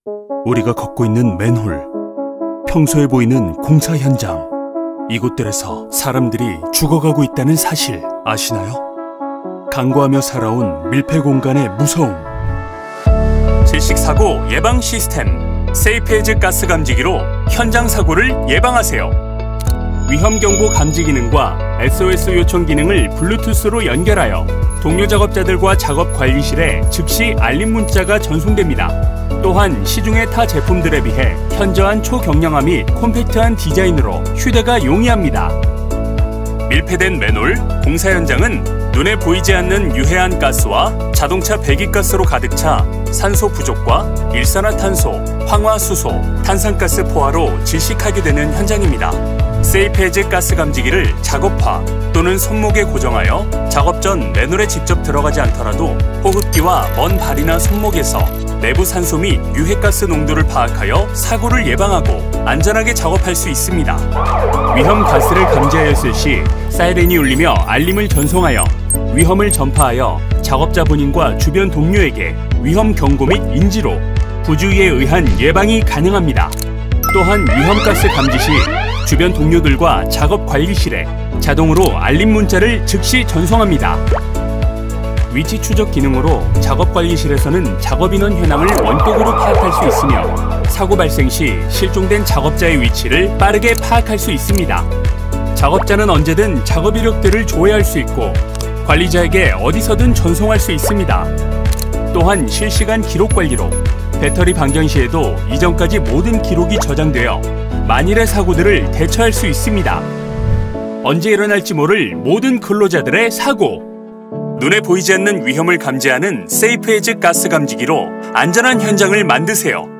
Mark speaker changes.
Speaker 1: 우리가 걷고 있는 맨홀, 평소에 보이는 공사 현장, 이곳들에서 사람들이 죽어가고 있다는 사실 아시나요? 간구하며 살아온 밀폐 공간의 무서움. 질식사고 예방 시스템 세이프에즈 가스 감지기로 현장 사고를 예방하세요. 위험경보 감지 기능과 SOS 요청 기능을 블루투스로 연결하여 동료 작업자들과 작업 관리실에 즉시 알림 문자가 전송됩니다. 또한 시중의 타 제품들에 비해 현저한 초경량화 및 콤팩트한 디자인으로 휴대가 용이합니다. 밀폐된 맨홀, 공사 현장은 눈에 보이지 않는 유해한 가스와 자동차 배기가스로 가득 차 산소 부족과 일산화탄소, 황화수소, 탄산가스 포화로 질식하게 되는 현장입니다. 세이프에즈 가스 감지기를 작업화 또는 손목에 고정하여 작업 전 맨홀에 직접 들어가지 않더라도 호흡기와 먼 발이나 손목에서 내부 산소 및 유해가스 농도를 파악하여 사고를 예방하고 안전하게 작업할 수 있습니다. 위험 가스를 감지하였을 시 사이렌이 울리며 알림을 전송하여 위험을 전파하여 작업자 본인과 주변 동료에게 위험 경고 및 인지로 부주의에 의한 예방이 가능합니다. 또한 위험가스 감지 시 주변 동료들과 작업 관리실에 자동으로 알림 문자를 즉시 전송합니다. 위치 추적 기능으로 작업 관리실에서는 작업 인원 현황을 원격으로 파악할 수 있으며 사고 발생 시 실종된 작업자의 위치를 빠르게 파악할 수 있습니다. 작업자는 언제든 작업 이력들을 조회할 수 있고 관리자에게 어디서든 전송할 수 있습니다. 또한 실시간 기록 관리로 배터리 방전 시에도 이전까지 모든 기록이 저장되어 만일의 사고들을 대처할 수 있습니다. 언제 일어날지 모를 모든 근로자들의 사고! 눈에 보이지 않는 위험을 감지하는 세이프에즈 가스 감지기로 안전한 현장을 만드세요.